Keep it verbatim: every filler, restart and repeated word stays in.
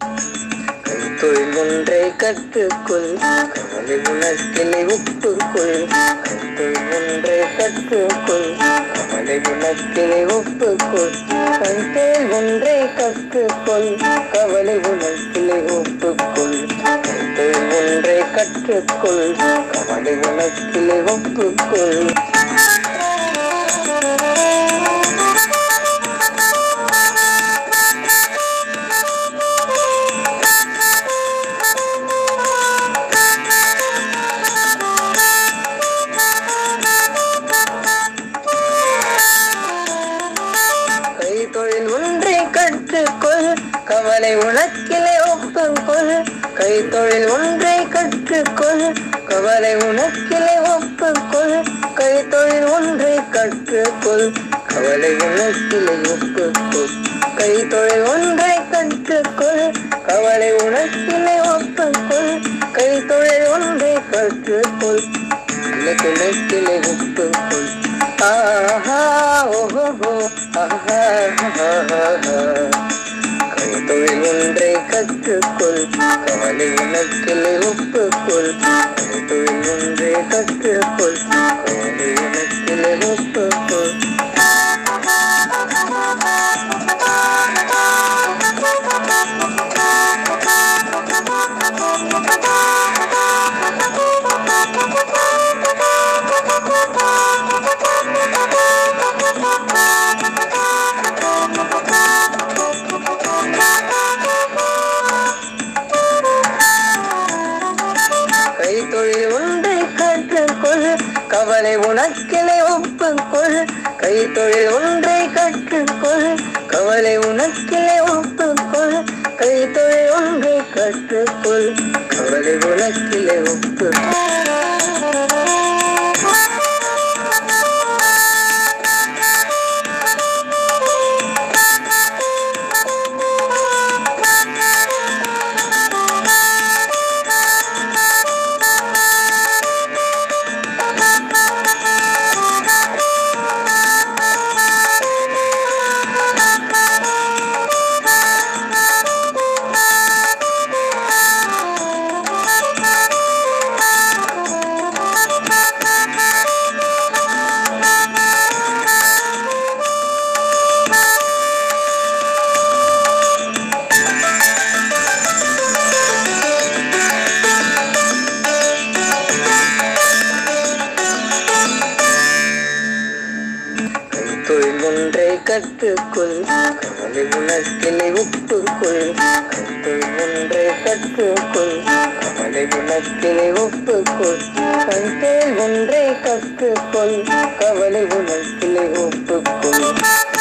கைத்தொழில் ஒன்றை கற்றுக்கொள், கவலை உனக்கில்லை ஒப்புக்கொள். கைத்தொழில் ஒன்றை கற்றுக்கொள், கவலை உனக்கில்லை ஒப்புக்கொள். கைத்தொழில் ஒன்றை கற்றுக்கொள், கவலை உனக்கில்லை ஒப்புக்கொள். கைத்தொழில் ஒன்றை கற்றுக்கொள், கவலை உனக்கில்லை ஒப்புக்கொள். கைத்தொழில் ஒன்றை கற்றுக்கொள், கவலை உனக்கில்லை ஒப்புக்கொள். கைத்தொழில் ஒன்றை கற்றுக்கொள், கவலை உனக்கில்லை ஒப்புக்கொள். கைத்தொழில் ஒன்றை கற்றுக்கொள், கவலை உனக்கில்லை ஒப்புக்கொள். கைத்தொழில் ஒன்றை கற்றுக்கொள், கவலை உனக்கில்லை ஒப்புக்கொள். கைத்தொழில் ஒன்றை கற்றுக்கொள், உனக்கில்லை ஒப்புக்கொள். ஆஹா ஓஹோ ஆஹா. கைத்தொழில் ஒன்றை கற்றுக்கொள், கவலை உனக்கில்லை ஒப்புக்கொள். கைத்தொழில் ஒன்றை கற்றுக்கொள், கவலை உனக்கில்லை ஒப்புக்கொள். கைத்தொழில் ஒன்றை கற்றுக்கொள், கவலை உனக்கில்லை ஒப்புக்கொள். கைத்தொழில் ஒன்றை கற்றுக்கொள், கவலை உனக்கில்லை ஒப்புக்கொள். கைத்தொழில் ஒன்றை கற்றுக்கொள், கவலை உனக்கில்லை ஒப்புக்கொள். கைத்தொழில் ஒன்றை கற்றுக்கொள், கவலை உனக்கில்லை ஒப்புக்கொள். கைத்தொழில் ஒன்றை கற்றுக்கொள், கவலை உனக்கில்லை ஒப்புக்கொள். கைத்தொழில் ஒன்றை கற்றுக்கொள், கவலை உனக்கில்லை ஒப்புக்கொள்.